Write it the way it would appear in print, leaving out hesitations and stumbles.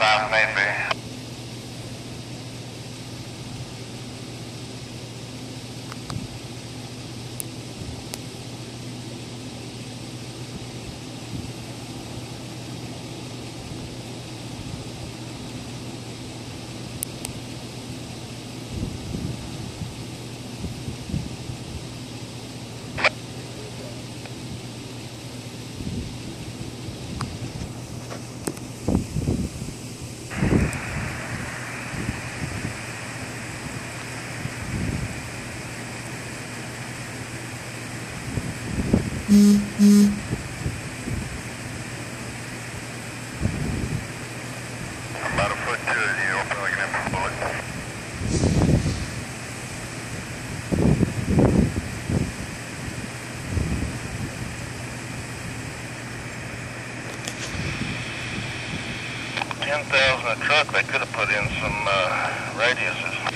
5 maybe. About a foot to you, open like an empty bullet. $10,000 a truck, they could have put in some radiuses.